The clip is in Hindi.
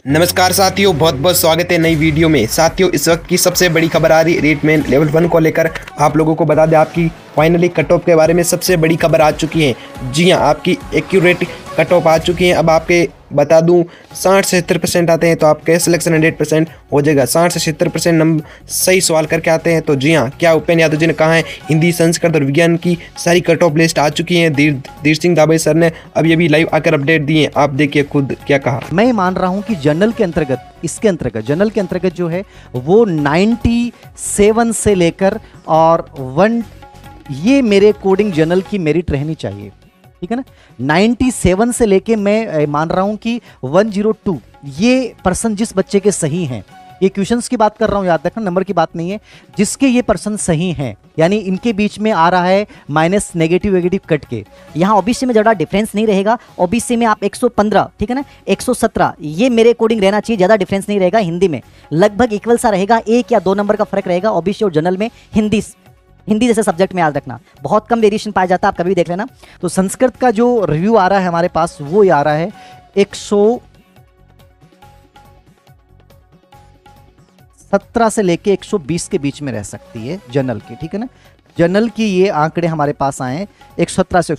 नमस्कार साथियों, बहुत बहुत स्वागत है नई वीडियो में। साथियों, इस वक्त की सबसे बड़ी खबर आ रही है रेटमेन लेवल 1 को लेकर। आप लोगों को बता दें, आपकी फाइनली कट ऑफ के बारे में सबसे बड़ी खबर आ चुकी है। जी हां, आपकी एक्यूरेट कट ऑफ आ चुकी है। अब आपके बता दूं 60 से 70% आते हैं तो आपके सिलेक्शन 100% हो जाएगा। 60 से 70% नंबर सही सवाल करके आते हैं तो जी हाँ, क्या उपेंद्र यादव जी ने कहा है, हिंदी, संस्कृत और विज्ञान की सारी कट ऑफ लिस्ट आ चुकी है। धीर सिंह दाबे सर ने अभी लाइव आकर अपडेट दिए। आप देखिए खुद क्या कहा। मैं मान रहा हूं कि जनरल के अंतर्गत, इसके अंतर्गत जनरल के अंतर्गत जो है वो 97 से लेकर और 1, ये मेरे कोडिंग जनरल की मेरिट रहनी चाहिए, ठीक है ना। 97 से लेके मैं मान रहा हूं कि 102 ये पर्सन जिस बच्चे के सही हैं, ये क्वेश्चंस की बात कर रहा हूं, याद रखना, नंबर की बात नहीं है, जिसके ये पर्सन सही हैं, यानी इनके बीच में आ रहा है माइनस नेगेटिव कट के। यहाँ ओबीसी में ज़्यादा डिफरेंस नहीं रहेगा। ओबीसी में आप 115, ठीक है ना, 117, ये मेरे अकॉर्डिंग रहना चाहिए। ज़्यादा डिफरेंस नहीं रहेगा। हिंदी में लगभग इक्वल सा रहेगा, 1 या 2 नंबर का फर्क रहेगा ओबीसी और जनरल में। हिंदी जैसे सब्जेक्ट में याद रखना, बहुत कम वेरिएशन पाया जाता है, आप कभी भी देख लेना। तो संस्कृत का जो रिव्यू आ रहा है हमारे पास, वो आ रहा है 117 से लेके 120 के बीच में रह सकती है जनरल की, ठीक है ना। जनरल की ये आंकड़े हमारे पास आए हैं 117 से